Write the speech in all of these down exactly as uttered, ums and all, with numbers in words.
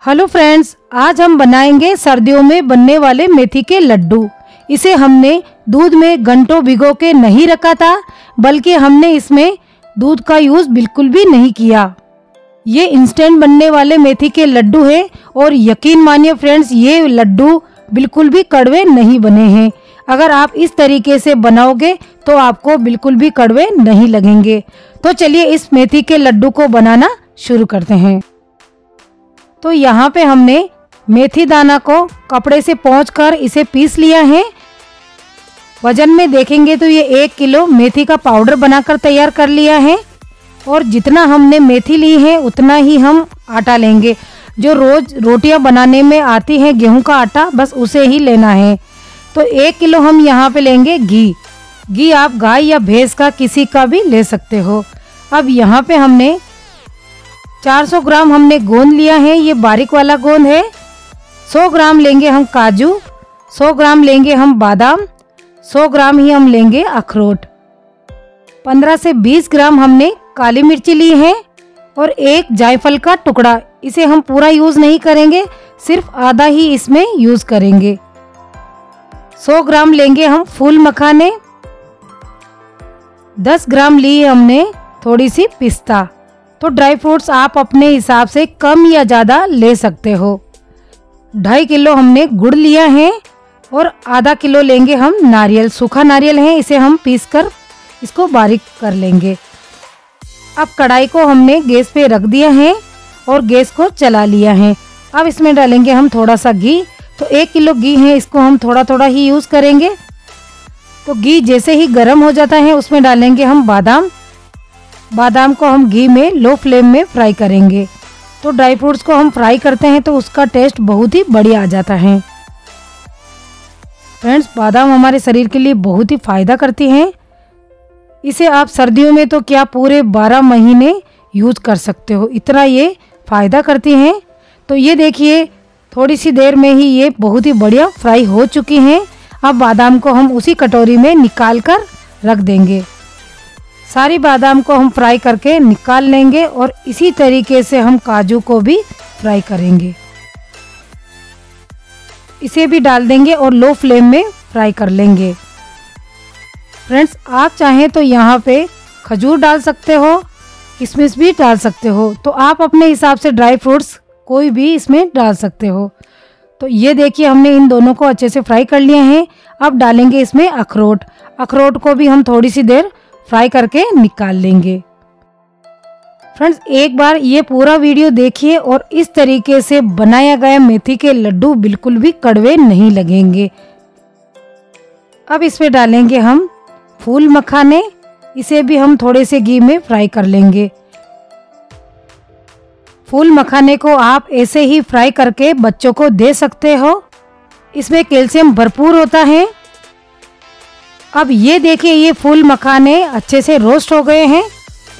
Hello friends, आज हम बनाएंगे सर्दियों में बनने वाले मेथी के लड्डू। इसे हमने दूध में घंटों भिगो के नहीं रखा था, बल्कि हमने इसमें दूध का यूज बिल्कुल भी नहीं किया। ये इंस्टेंट बनने वाले मेथी के लड्डू हैं और यकीन मानिए फ्रेंड्स, ये लड्डू बिल्कुल भी कड़वे नहीं बने हैं। अगर आप इस तरीके से बनाओगे तो आपको बिल्कुल भी कड़वे नहीं लगेंगे। तो चलिए इस मेथी के लड्डू को बनाना शुरू करते हैं। तो यहाँ पे हमने मेथी दाना को कपड़े से पोंछकर इसे पीस लिया है। वजन में देखेंगे तो ये एक किलो मेथी का पाउडर बनाकर तैयार कर लिया है। और जितना हमने मेथी ली है उतना ही हम आटा लेंगे। जो रोज रोटियां बनाने में आती है गेहूं का आटा, बस उसे ही लेना है। तो एक किलो हम यहाँ पे लेंगे घी। घी आप गाय या भैंस का किसी का भी ले सकते हो। अब यहाँ पे हमने चार सौ ग्राम हमने गोंद लिया है, ये बारीक वाला गोंद है। सौ ग्राम लेंगे हम काजू, सौ ग्राम लेंगे हम बादाम, सौ ग्राम ही हम लेंगे अखरोट। पंद्रह से बीस ग्राम हमने काली मिर्ची ली है और एक जायफल का टुकड़ा। इसे हम पूरा यूज नहीं करेंगे, सिर्फ आधा ही इसमें यूज करेंगे। सौ ग्राम लेंगे हम फूल मखाने। दस ग्राम ली हमने थोड़ी सी पिस्ता। तो ड्राई फ्रूट्स आप अपने हिसाब से कम या ज़्यादा ले सकते हो। ढाई किलो हमने गुड़ लिया है और आधा किलो लेंगे हम नारियल। सूखा नारियल है, इसे हम पीसकर इसको बारीक कर लेंगे। अब कढ़ाई को हमने गैस पे रख दिया है और गैस को चला लिया है। अब इसमें डालेंगे हम थोड़ा सा घी। तो एक किलो घी है, इसको हम थोड़ा थोड़ा ही यूज़ करेंगे। तो घी जैसे ही गर्म हो जाता है उसमें डालेंगे हम बादाम। बादाम को हम घी में लो फ्लेम में फ्राई करेंगे। तो ड्राई फ्रूट्स को हम फ्राई करते हैं तो उसका टेस्ट बहुत ही बढ़िया आ जाता है। फ्रेंड्स, बादाम हमारे शरीर के लिए बहुत ही फायदा करती हैं। इसे आप सर्दियों में तो क्या पूरे बारह महीने यूज कर सकते हो, इतना ये फायदा करती हैं। तो ये देखिए थोड़ी सी देर में ही ये बहुत ही बढ़िया फ्राई हो चुकी हैं। अब बादाम को हम उसी कटोरी में निकाल कर रख देंगे। सारी बादाम को हम फ्राई करके निकाल लेंगे और इसी तरीके से हम काजू को भी फ्राई करेंगे। इसे भी डाल देंगे और लो फ्लेम में फ्राई कर लेंगे। फ्रेंड्स, आप चाहें तो यहाँ पे खजूर डाल सकते हो, किशमिश भी डाल सकते हो। तो आप अपने हिसाब से ड्राई फ्रूट्स कोई भी इसमें डाल सकते हो। तो ये देखिए हमने इन दोनों को अच्छे से फ्राई कर लिए हैं। अब डालेंगे इसमें अखरोट। अखरोट को भी हम थोड़ी सी देर फ्राई करके निकाल लेंगे। फ्रेंड्स, एक बार ये पूरा वीडियो देखिए और इस तरीके से बनाया गया मेथी के लड्डू बिल्कुल भी कड़वे नहीं लगेंगे। अब इसमें डालेंगे हम फूल मखाने। इसे भी हम थोड़े से घी में फ्राई कर लेंगे। फूल मखाने को आप ऐसे ही फ्राई करके बच्चों को दे सकते हो, इसमें कैल्शियम भरपूर होता है। अब ये देखिए ये फूल मखाने अच्छे से रोस्ट हो गए हैं।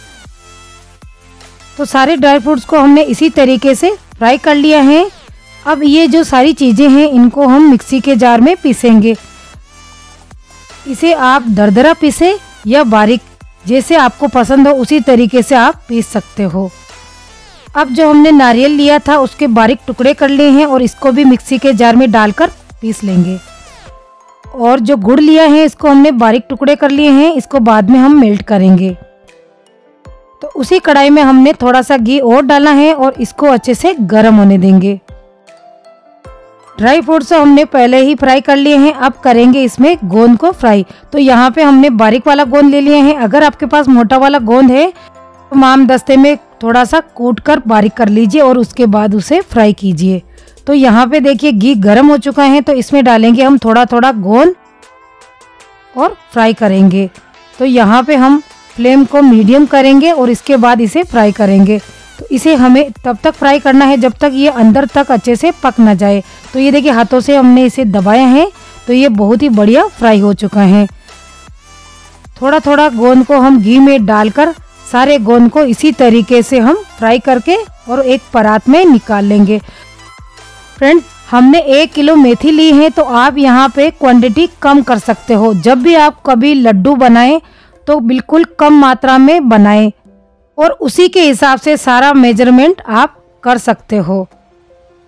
तो सारे ड्राई फ्रूट्स को हमने इसी तरीके से फ्राई कर लिया है। अब ये जो सारी चीज़ें हैं इनको हम मिक्सी के जार में पीसेंगे। इसे आप दरदरा पीसे या बारीक, जैसे आपको पसंद हो उसी तरीके से आप पीस सकते हो। अब जो हमने नारियल लिया था उसके बारीक टुकड़े कर लिए हैं और इसको भी मिक्सी के जार में डालकर पीस लेंगे। और जो गुड़ लिया है इसको हमने बारीक टुकड़े कर लिए हैं, इसको बाद में हम मेल्ट करेंगे। तो उसी कढ़ाई में हमने थोड़ा सा घी और डाला है और इसको अच्छे से गर्म होने देंगे। ड्राई फ्रूट्स हमने पहले ही फ्राई कर लिए हैं, अब करेंगे इसमें गोंद को फ्राई। तो यहाँ पे हमने बारीक वाला गोंद ले लिए हैं। अगर आपके पास मोटा वाला गोंद है तो माम दस्ते में थोड़ा सा कूट कर बारीक कर लीजिए और उसके बाद उसे फ्राई कीजिए। तो यहाँ पे देखिए घी गर्म हो चुका है, तो इसमें डालेंगे हम थोड़ा थोड़ा गोंद और फ्राई करेंगे। तो यहाँ पे हम फ्लेम को मीडियम करेंगे और इसके बाद इसे फ्राई करेंगे। तो इसे हमें तब तक फ्राई करना है जब तक ये अंदर तक अच्छे से पक ना जाए। तो ये देखिए हाथों से हमने इसे दबाया है तो ये बहुत ही बढ़िया फ्राई हो चुका है। थोड़ा थोड़ा गोंद को हम घी में डालकर सारे गोंद को इसी तरीके से हम फ्राई करके और एक परात में निकाल लेंगे। फ्रेंड्स, हमने एक किलो मेथी ली है तो आप यहाँ पे क्वांटिटी कम कर सकते हो। जब भी आप कभी लड्डू बनाएं तो बिल्कुल कम मात्रा में बनाएं और उसी के हिसाब से सारा मेजरमेंट आप कर सकते हो।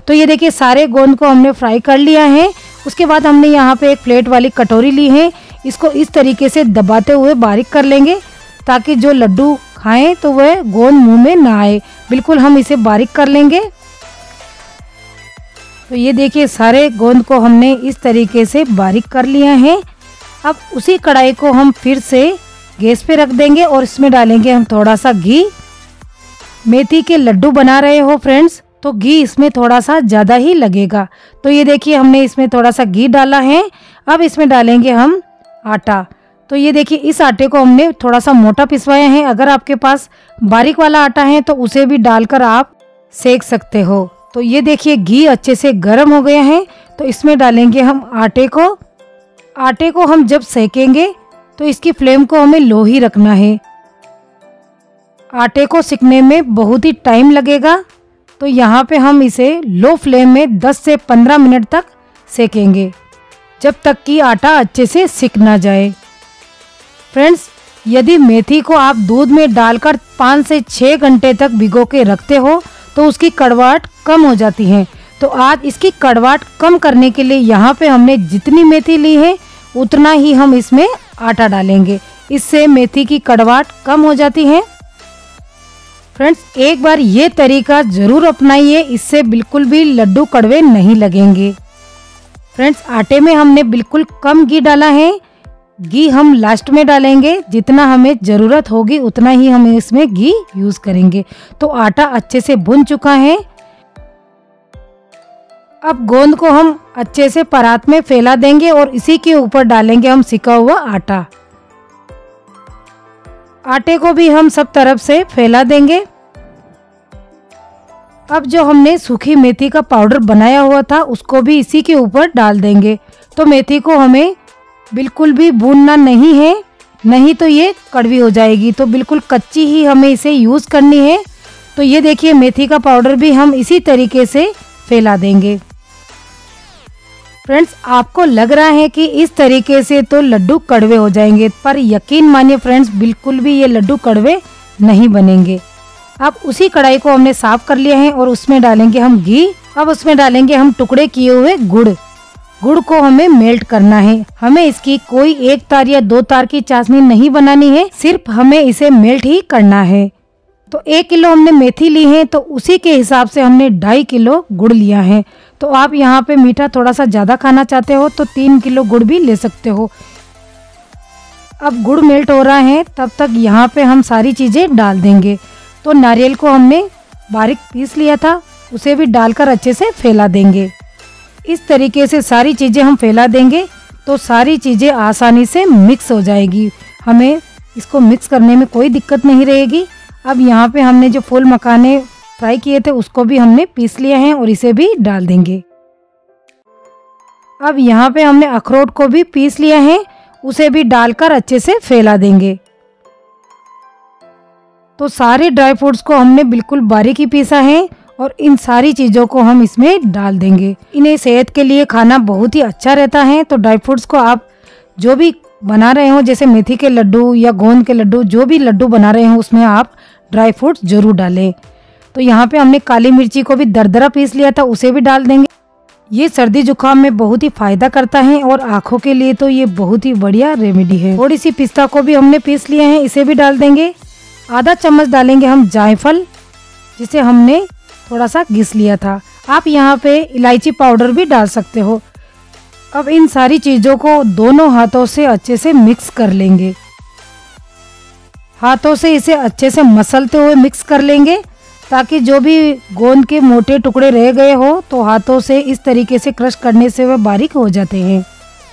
तो ये देखिए सारे गोंद को हमने फ्राई कर लिया है। उसके बाद हमने यहाँ पे एक प्लेट वाली कटोरी ली है। इसको इस तरीके से दबाते हुए बारीक कर लेंगे ताकि जो लड्डू खाएं तो वह गोंद मुंह में ना आए। बिल्कुल हम इसे बारीक कर लेंगे। तो ये देखिए सारे गोंद को हमने इस तरीके से बारीक कर लिया है। अब उसी कढ़ाई को हम फिर से गैस पे रख देंगे और इसमें डालेंगे हम थोड़ा सा घी। मेथी के लड्डू बना रहे हो फ्रेंड्स तो घी इसमें थोड़ा सा ज़्यादा ही लगेगा। तो ये देखिए हमने इसमें थोड़ा सा घी डाला है। अब इसमें डालेंगे हम आटा। तो ये देखिए इस आटे को हमने थोड़ा सा मोटा पिसवाया है। अगर आपके पास बारीक वाला आटा है तो उसे भी डालकर आप सेक सकते हो। तो ये देखिए घी अच्छे से गर्म हो गया है। तो इसमें डालेंगे हम आटे को। आटे को हम जब सेकेंगे तो इसकी फ्लेम को हमें लो ही रखना है। आटे को सिकने में बहुत ही टाइम लगेगा। तो यहाँ पे हम इसे लो फ्लेम में दस से पंद्रह मिनट तक सेकेंगे, जब तक कि आटा अच्छे से सिक ना जाए। फ्रेंड्स, यदि मेथी को आप दूध में डालकर पाँच से छः घंटे तक भिगो के रखते हो तो उसकी कड़वाहट कम हो जाती है। तो आज इसकी कड़वाहट कम करने के लिए यहाँ पे हमने जितनी मेथी ली है उतना ही हम इसमें आटा डालेंगे। इससे मेथी की कड़वाहट कम हो जाती है। फ्रेंड्स, एक बार ये तरीका ज़रूर अपनाइए, इससे बिल्कुल भी लड्डू कड़वे नहीं लगेंगे। फ्रेंड्स, आटे में हमने बिल्कुल कम घी डाला है। घी हम लास्ट में डालेंगे। जितना हमें ज़रूरत होगी उतना ही हम इसमें घी यूज़ करेंगे। तो आटा अच्छे से भुन चुका है। अब गोंद को हम अच्छे से परात में फैला देंगे और इसी के ऊपर डालेंगे हम सिका हुआ आटा। आटे को भी हम सब तरफ से फैला देंगे। अब जो हमने सूखी मेथी का पाउडर बनाया हुआ था उसको भी इसी के ऊपर डाल देंगे। तो मेथी को हमें बिल्कुल भी भूनना नहीं है, नहीं तो ये कड़वी हो जाएगी। तो बिल्कुल कच्ची ही हमें इसे यूज़ करनी है। तो ये देखिए मेथी का पाउडर भी हम इसी तरीके से फैला देंगे। फ्रेंड्स, आपको लग रहा है कि इस तरीके से तो लड्डू कड़वे हो जाएंगे, पर यकीन मानिए फ्रेंड्स, बिल्कुल भी ये लड्डू कड़वे नहीं बनेंगे। अब उसी कढ़ाई को हमने साफ कर लिया है और उसमें डालेंगे हम घी। अब उसमें डालेंगे हम टुकड़े किए हुए गुड़। गुड़ को हमें मेल्ट करना है। हमें इसकी कोई एक तार या दो तार की चाशनी नहीं बनानी है, सिर्फ हमें इसे मेल्ट ही करना है। तो एक किलो हमने मेथी ली है तो उसी के हिसाब से हमने ढाई किलो गुड़ लिया है। तो आप यहाँ पे मीठा थोड़ा सा ज़्यादा खाना चाहते हो तो तीन किलो गुड़ भी ले सकते हो। अब गुड़ मेल्ट हो रहा है, तब तक यहाँ पे हम सारी चीज़ें डाल देंगे। तो नारियल को हमने बारीक पीस लिया था, उसे भी डालकर अच्छे से फैला देंगे। इस तरीके से सारी चीज़ें हम फैला देंगे तो सारी चीज़ें आसानी से मिक्स हो जाएगी। हमें इसको मिक्स करने में कोई दिक्कत नहीं रहेगी। अब यहाँ पे हमने जो फूल मखाने फ्राई किए थे उसको भी हमने पीस लिया है और इसे भी डाल देंगे। अब यहाँ पे हमने अखरोट को भी पीस लिया है, उसे भी डालकर अच्छे से फैला देंगे। तो सारे ड्राई फ्रूट्स को हमने बिल्कुल बारीक ही पीसा है और इन सारी चीज़ों को हम इसमें डाल देंगे। इन्हें सेहत के लिए खाना बहुत ही अच्छा रहता है। तो ड्राई फ्रूट्स को आप जो भी बना रहे हो, जैसे मेथी के लड्डू या गोंद के लड्डू, जो भी लड्डू बना रहे हो उसमें आप ड्राई फ्रूट्स जरूर डालें। तो यहाँ पे हमने काली मिर्ची को भी दरदरा पीस लिया था, उसे भी डाल देंगे। ये सर्दी जुकाम में बहुत ही फायदा करता है और आँखों के लिए तो ये बहुत ही बढ़िया रेमेडी है। थोड़ी सी पिस्ता को भी हमने पीस लिया है, इसे भी डाल देंगे। आधा चम्मच डालेंगे हम जायफल, जिसे हमने थोड़ा सा घिस लिया था। आप यहाँ पे इलायची पाउडर भी डाल सकते हो। अब इन सारी चीज़ों को दोनों हाथों से अच्छे से मिक्स कर लेंगे। हाथों से इसे अच्छे से मसलते हुए मिक्स कर लेंगे ताकि जो भी गोंद के मोटे टुकड़े रह गए हो तो हाथों से इस तरीके से क्रश करने से वह बारीक हो जाते हैं।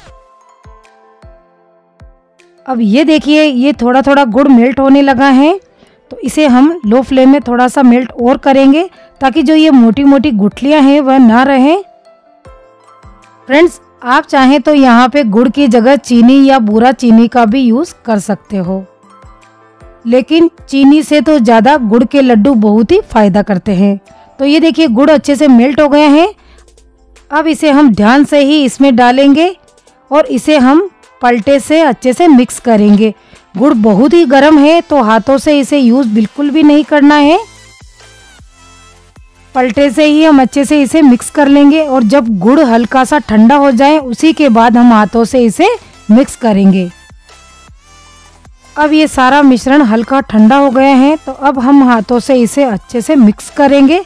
अब ये देखिए ये थोड़ा थोड़ा गुड़ मेल्ट होने लगा है, तो इसे हम लो फ्लेम में थोड़ा सा मेल्ट और करेंगे ताकि जो ये मोटी मोटी गुठलियां हैं वह ना रहे। फ्रेंड्स, आप चाहें तो यहाँ पे गुड़ की जगह चीनी या बूरा चीनी का भी यूज़ कर सकते हो, लेकिन चीनी से तो ज़्यादा गुड़ के लड्डू बहुत ही फायदा करते हैं। तो ये देखिए गुड़ अच्छे से मेल्ट हो गया है। अब इसे हम ध्यान से ही इसमें डालेंगे और इसे हम पलटे से अच्छे से मिक्स करेंगे। गुड़ बहुत ही गर्म है तो हाथों से इसे यूज़ बिल्कुल भी नहीं करना है। पलटे से ही हम अच्छे से इसे मिक्स कर लेंगे और जब गुड़ हल्का सा ठंडा हो जाए उसी के बाद हम हाथों से इसे मिक्स करेंगे। अब ये सारा मिश्रण हल्का ठंडा हो गया है तो अब हम हाथों से इसे अच्छे से मिक्स करेंगे।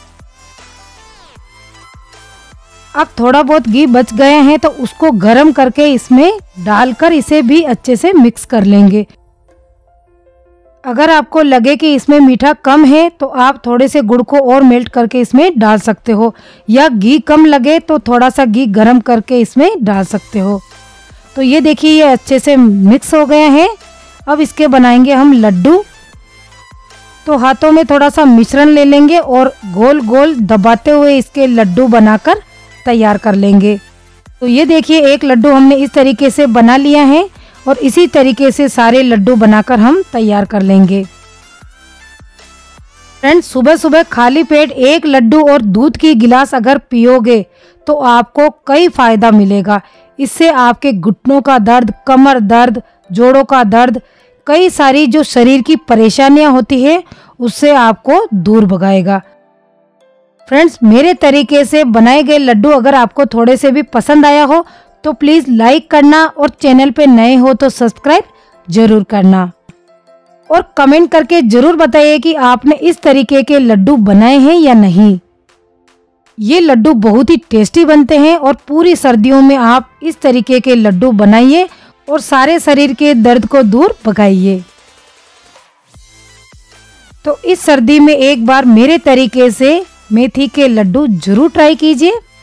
अब थोड़ा बहुत घी बच गया है तो उसको गरम करके इसमें डालकर इसे भी अच्छे से मिक्स कर लेंगे। अगर आपको लगे कि इसमें मीठा कम है तो आप थोड़े से गुड़ को और मेल्ट करके इसमें डाल सकते हो, या घी कम लगे तो थोड़ा सा घी गरम करके इसमें डाल सकते हो। तो ये देखिए ये अच्छे से मिक्स हो गया है। अब इसके बनाएंगे हम लड्डू। तो हाथों में थोड़ा सा मिश्रण ले लेंगे और गोल गोल दबाते हुए इसके लड्डू बनाकर तैयार कर लेंगे। तो ये देखिए एक लड्डू हमने इस तरीके से बना लिया है और इसी तरीके से सारे लड्डू बनाकर हम तैयार कर लेंगे। फ्रेंड्स, सुबह सुबह खाली पेट एक लड्डू और दूध की गिलास अगर पियोगे तो आपको कई फायदा मिलेगा। इससे आपके घुटनों का दर्द, कमर दर्द, जोड़ों का दर्द, कई सारी जो शरीर की परेशानियां होती है उससे आपको दूर भगाएगा। फ्रेंड्स, मेरे तरीके से बनाए गए लड्डू अगर आपको थोड़े से भी पसंद आया हो तो प्लीज़ लाइक करना और चैनल पे नए हो तो सब्सक्राइब जरूर करना और कमेंट करके जरूर बताइए कि आपने इस तरीके के लड्डू बनाए हैं या नहीं। ये लड्डू बहुत ही टेस्टी बनते हैं और पूरी सर्दियों में आप इस तरीके के लड्डू बनाइए और सारे शरीर के दर्द को दूर भगाइए। तो इस सर्दी में एक बार मेरे तरीके से मेथी के लड्डू जरूर ट्राई कीजिए।